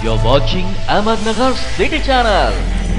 You're watching Ahmednagar City Channel.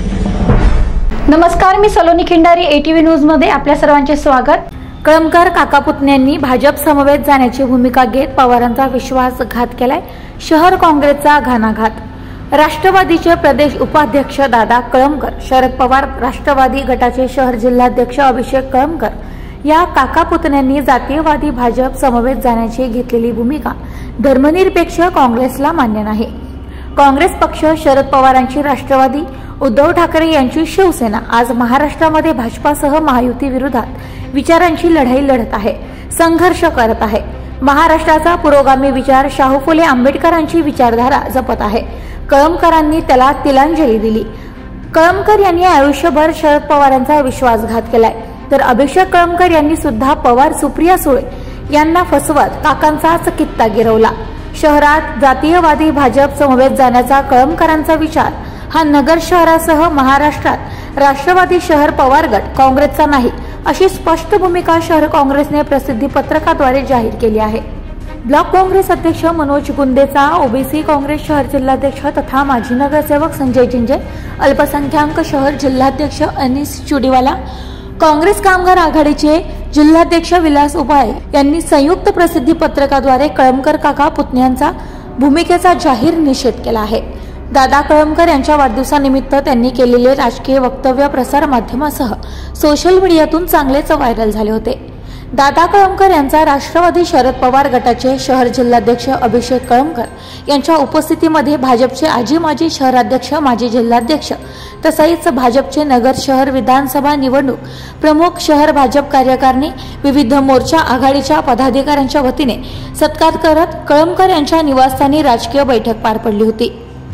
नमस्कार, मी Saloni Khindari, ATV news मध्ये आपल्या सर्वांचे स्वागत. कळमकर काका पुतण्यांनी भाजप समवेत जाण्याची भूमिका घेत पवारांचा विश्वासघात केलाय. शहर काँग्रेसचा घणाघात. राष्ट्रवादीचे प्रदेश उपाध्यक्ष दादा कळमकर, शरद पवार राष्ट्रवादी गटाचे शहर जिल्हाध्यक्ष अभिषेक कळमकर या काका पुतण्यांनी जातीयवादी भाजप समवेत जाण्याची घेतलेली भूमिका धर्मनिरपेक्ष काँग्रेसला मान्य नाही. काँग्रेस पक्ष शरद पवारांची राष्ट्रवादी, उद्धव ठाकरे यांची शिवसेना आज महाराष्ट्रामध्ये भाजपासह महायुती विरोधात विचारांची लढाई लढत आहे, संघर्ष करत आहे. महाराष्ट्राचा पुरोगामी विचार शाहू फुले आंबेडकरांची विचारधारा जपत आहे. कळमकरांनी त्याला तिलांजली दिली. कळमकर यांनी आयुष्यभर शरद पवारांचा विश्वासघात केलाय, तर अभिषेक कळमकर यांनी सुद्धा पवार सुप्रिया सुळे यांना फसवत काकांचाच कित्ता गिरवला. शहरात जातीयवादी भाजप समवेत जाण्याचा कळमकरांचा विचार हा नगर शहरासह महाराष्ट्रात राष्ट्रवादी शहर पवार गट काँग्रेसचा नाही, अशी स्पष्ट भूमिका शहर काँग्रेसने प्रसिद्धी पत्रकाद्वारे जाहीर केली आहे. ब्लॉक काँग्रेस अध्यक्ष मनोज गुंदेचा, ओबीसी काँग्रेस शहर जिल्हाध्यक्ष तथा माजी नगरसेवक संजय जिंजे, अल्पसंख्याक शहर जिल्हाध्यक्ष अनीस चुडीवाला, काँग्रेस कामगार आघाडीचे जिल्हाध्यक्ष विलास उबाळे यांनी संयुक्त प्रसिद्धी पत्रकाद्वारे कळमकर काका पुतण्यांचा भूमिकेचा जाहीर निषेध केला आहे. दादा कळमकर यांच्या वाढदिवसानिमित्त त्यांनी केलेले राजकीय वक्तव्य प्रसार माध्यमासह सोशल मीडियातून चांगलेच व्हायरल झाले होते. दादा कळमकर यांचा राष्ट्रवादी शरद पवार गटाचे शहर जिल्हाध्यक्ष अभिषेक कळमकर यांच्या उपस्थितीमध्ये भाजपचे आजी माजी शहराध्यक्ष, माजी जिल्हाध्यक्ष तसेच भाजपचे नगर शहर विधानसभा निवडणूक प्रमुख, शहर भाजप कार्यकारिणी, विविध मोर्चा आघाडीच्या पदाधिकाऱ्यांच्या वतीने सत्कार करत कळमकर यांच्या निवासस्थानी राजकीय बैठक पार पडली होती.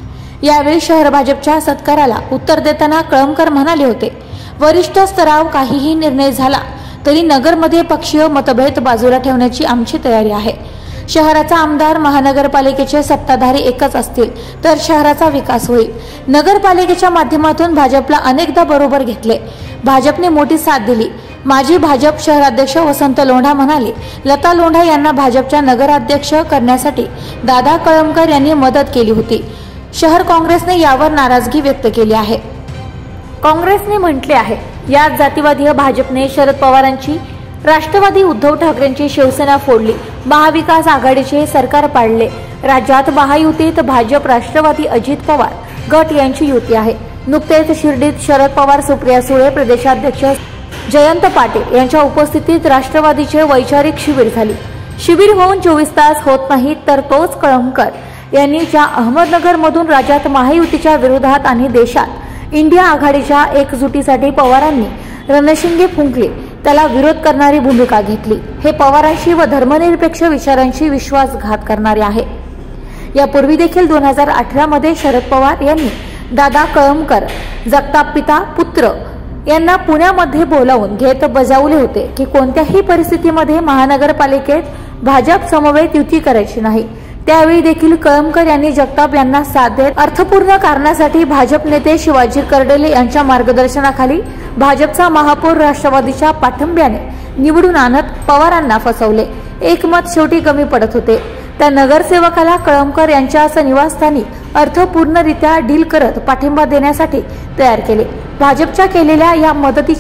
यावेळी शहर भाजपच्या सत्काराला उत्तर देताना कळमकर म्हणाले होते, वरिष्ठ स्तरावर काहीही निर्णय झाला तरी नगरमध्ये पक्षीय मतभेद बाजूला ठेवण्याची आमची तयारी आहे. शहराचा आमदार, महानगरपालिकेचे सत्ताधारी एकच असतील तर शहराचा विकास होईल. नगरपालिकेच्या माध्यमातून भाजपला अनेकदा बरोबर घेतले, भाजपने मोठी साथ दिली. माजी भाजप शहराध्यक्ष वसंत लोंढा म्हणाले, लता लोंढा यांना भाजपच्या नगराध्यक्ष करण्यासाठी दादा कळमकर यांनी मदत केली होती. शहर काँग्रेसने यावर नाराजगी व्यक्त केली आहे. काँग्रेसने म्हटले आहे, या जातीवादी भाजपने शरद पवारांची राष्ट्रवादी, उद्धव ठाकरेंची शिवसेना फोडली, महाविकास आघाडीचे सरकार पाडले. राज्यात महायुतीत भाजप, राष्ट्रवादी, अजित पवार गट यांची युती आहे. नुकतेच शिर्डीत शरद पवार सुप्रिया सुळे प्रदेशाध्यक्ष जयंत पाटील यांच्या उपस्थितीत राष्ट्रवादीचे वैचारिक शिबिर झाली. शिबिर होऊन 24 तास होत नाही तर तोच कळमकर यांनी ज्या अहमदनगरमधून राज्यात महायुतीच्या विरोधात आणि देशात इंडिया आघाडीच्या एकजुटीसाठी पवारांनी रणशिंगे फुंकले, त्याला विरोध करणारी भूमिका घेतली. हे पवारांशी व धर्मनिरपेक्ष विचारांशी विश्वासघात करणारे आहे. यापूर्वी देखील 2018 मध्ये शरद पवार यांनी दादा कळमकर, जगताप पिता पुत्र यांना पुण्यामध्ये बोलावून घेत बजावले होते की कोणत्याही परिस्थितीमध्ये महानगरपालिकेत भाजप समवेत युती करायची नाही. त्यावेळी देखील कळमकर यांनी जगताप यांना साथ देत अर्थपूर्ण कारणासाठी भाजप नेते शिवाजी कर्डिले यांच्या मार्गदर्शनाखाली भाजपचा महापौर राष्ट्रवादीच्या पाठिंब्याने निवडून आणत पवारांना फसवले. एकमत शेवटी कमी पडत होते. त्या नगरसेवकाला कळमकर यांच्याच निवासस्थानी अर्थपूर्णरित्या डील करत पाठिंबा देण्यासाठी तयार केले. भाजपला केलेल्या या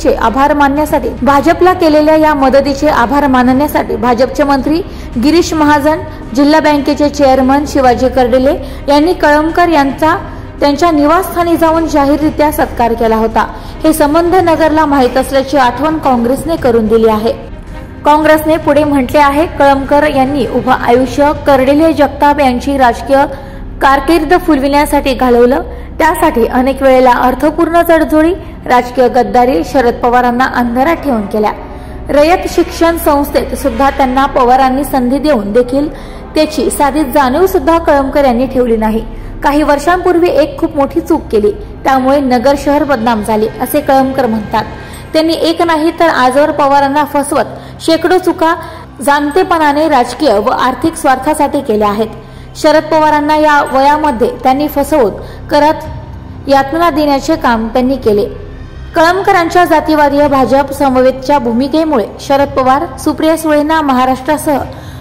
आभार मानण्यासाठी भाजपचे मंत्री गिरीश महाजन, जिल्हा बँकेचे चेअरमन शिवाजी कर्डिले यांनी कळमकर यांचा त्यांच्या निवासस्थानी जाऊन जाहीररित्या सत्कार केला होता. हे संबंध नगरला माहीत असल्याची आठवण काँग्रेसने करून दिली आहे. काँग्रेसने पुढे म्हटले आहे, कळमकर यांनी उभं आयुष्य कर्डिले, जगताप यांची राजकीय कारकीर्द फुलविण्यासाठी घालवलं. त्यासाठी अनेक वेळेला अर्थपूर्ण तडजोडी, राजकीय गद्दारी शरद पवारांना अंधारात ठेवून केल्या. रयत शिक्षण संस्थेत सुद्धा त्यांना पवारांनी संधी देऊन देखील त्याची साधी जाणीव सुद्धा कळमकर यांनी ठेवली नाही. काही वर्षांपूर्वी एक खूप मोठी चूक केली, त्यामुळे नगर शहर बदनाम झाले, असे कळमकर म्हणतात. त्यांनी एक नाही तर आजवर पवारांना फसवत शेकडो चुका जाणतेपणाने राजकीय व आर्थिक स्वार्थासाठी केल्या आहेत. शरद पवारांना या वयामध्ये त्यांनी फसवून करत यातना देण्याचे काम त्यांनी केले. कळमकरांच्या जातीवादी भाजप समवेतच्या भूमिकेमुळे शरद पवार, सुप्रिया सुळेंना महाराष्ट्रासह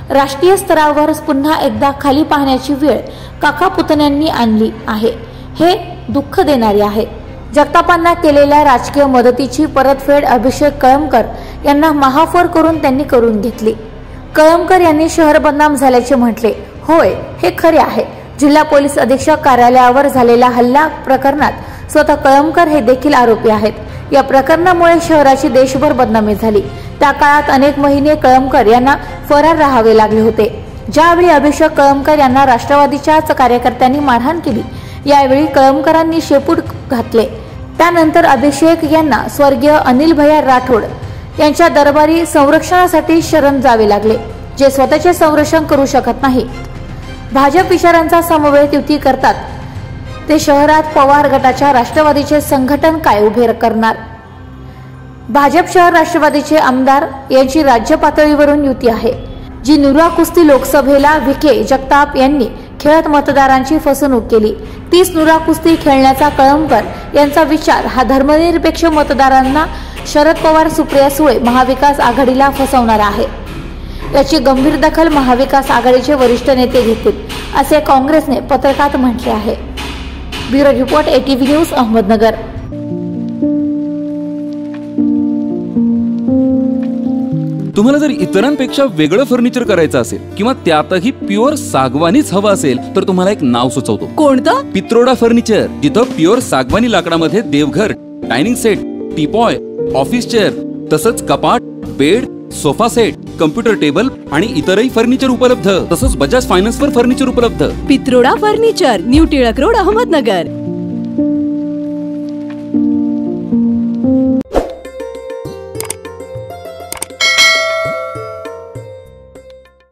राष्ट्रीय स्तरावर पुन्हा एकदा खाली पाहण्याची वेळ काका पुतण्यांनी आणली आहे, हे दुःख देणारे आहे. जगतापांना केलेल्या राजकीय मदतीची परतफेड अभिषेक कळमकर यांना महापौर करून त्यांनी करून घेतली. कळमकर यांनी शहर बदनाम झाल्याचे म्हटले. होय, हे खरे आहे. जिल्हा पोलीस अधीक्षक कार्यालयावर झालेल्या हल्ला प्रकरणात स्वतः कळमकर हे देखील आरोपी आहेत. या प्रकरणामुळे शहराची देशभर बदनामी झाली. त्या काळात अनेक महिने कळमकर यांना फरार राहावे लागले होते. ज्यावेळी अभिषेक कळमकर यांना राष्ट्रवादीच्याच कार्यकर्त्यांनी मारहाण केली, यावेळी कळमकरांनी शेपूट घातले. त्यानंतर अभिषेक यांना स्वर्गीय अनिल भैया राठोड यांच्या दरबारी संरक्षणासाठी शरण जावे लागले, जे स्वतःचे संरक्षण करू शकत नाही. भाजप विचारांचा समवेत युती करतात ते शहरात पवार गटाच्या राष्ट्रवादीचे संघटन काय उभे करणार. भाजप शहर राष्ट्रवादीचे आमदार यांची राज्य पातळीवरून युती आहे, जी नुरा कुस्ती लोकसभेला विखे जगताप यांनी खेळत मतदारांची फसवणूक केली. तीच नुरा कुस्ती खेळण्याचा कळमकर यांचा विचार हा धर्मनिरपेक्ष मतदारांना शरद पवार सुप्रिया सुळे महाविकास आघाडीला फसवणार आहे. याची गंभीर दखल महाविकास आघाडीचे वरिष्ठ नेते घेतील, असे काँग्रेसने पत्रकात म्हटले आहे. Bureau report ATV news Ahmednagar. तुम्हाला जर इतरांपेक्षा वेगळं फर्निचर करायचं असेल किंवा त्यातही प्युअर सागवानीच हवं असेल तर तुम्हाला एक नाव सुचवतो. कोणतं? पित्रोडा फर्निचर, जिथं प्युअर सागवानी लाकडामध्ये देवघर, dining set, teapoy, office chair, तसंच कपाट, bed, sofa set, computer table आणि इतरही फर्निचर उपलब्ध. तसंच बजाज फायनान्स वर फर्निचर उपलब्ध. Pitroda furniture, new Tilak road, Ahmednagar.